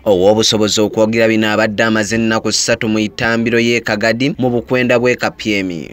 Owobusobozi okwogera bino abadde amaze ennaku 3 mu itambiro y'e Kagadi mu bukwenda bw'e Kapyemi.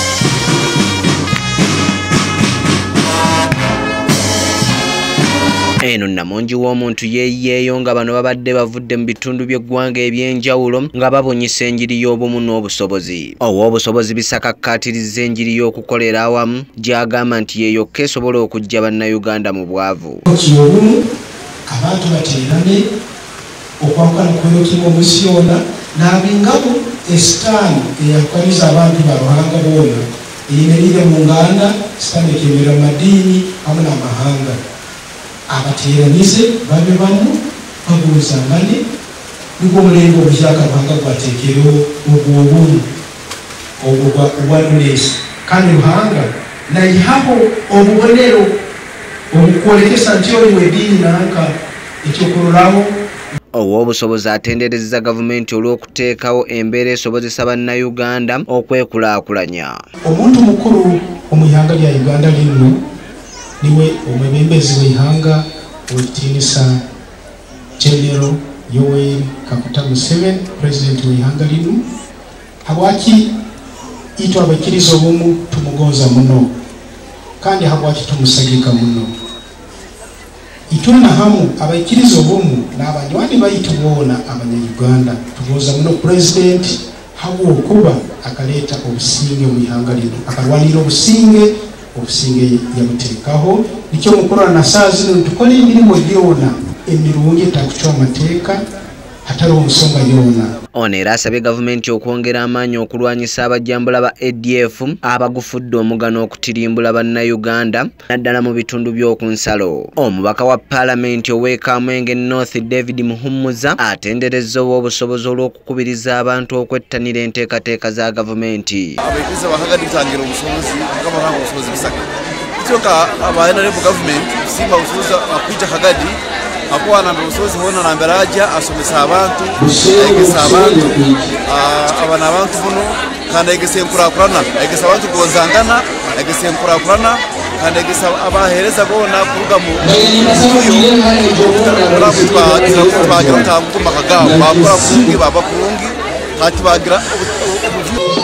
Eno Namungi w'omuntu yeeyeeyo nga bano babadde bavudde mu bitundu by'eggwanga eby'enjawulo nga babonyisa enjiri y'obumu n'obusobozi. Ow'obusobozi bisakakkaatirizza enjiri y'okukolera awamu gy'agamba nti yeeyokka esobola okuggya bannayuganda mu bwavu. Obumu abantu bateerane okwawukana kweyokebwa omunsi yonna n'abingamu esitaani eyakukaliza abantu baruhanga boona eyemerire mu nganda sitaani ekemera mu madiini wamu n'amahanga abateeranize babe bamu babuuzangane nibwo omulembe obukyakaruhanga gwateekerewo obwobumu obwa nolesi kandi ruhanga nayihaho obubonero obukwolekesa nti oli w'eddiini nanka ekyokulolawo. Owobusobozi atenderezza gavumenti olw'okuteekawo embeera esobozesa bannayuganda okwekulaakulanya. Omuntu mukulu omwihanga lya Uganda lino niwe omwebembezi w'ihanga w'ekitiinisa General Yoweri Kaguta Museveni, President w'ihanga lino. Habwaki itwe abakkiriza obumu tumugonza muno kandi habwaki tumusagika muno. Ituna hamu abakkiriza obumu n'abanywanyi baitu boona abanyayuganda tugonza muno President habw'okuba akaleeta obusinge mu ihanga lino akalwanira obusinge yabuteekaho nikyo mukorana na saa zino tukola emirimu gyona emirungi etakucwa amateeka hataliwo nsonga yona. Ono era asabye gavumenti okwongera amaanyi okulwanyisa abajjambula ba ADF abagufudde omugano okutirimbula bannayuganda naddala mu bitundu by'oku nsalo. Omubaka wa Paalamenti ow'e Kamwenge North David Muhumuza atenderezza obusobozi olw'okukubiriza abantu okwettanira enteekateeka za gavumenti. Abayigirizwa bakagadi tangira obusobozi bw'amahanga obusobozi bisaka kityoka abayenalebu gavumenti simba obusobozi akwija Kagadi akwana obusobozi bona nambera ajja asomesa abantu ayegesa abantu abana abantu buno kandi ayegesa enkurakurana ayegesa abantu gonzangana ayegesa enkurakurana kandi ayegesa abahereza bona kuruga mu bagira otamukuma kagamba bakora kurungi baba kurungi hati bagira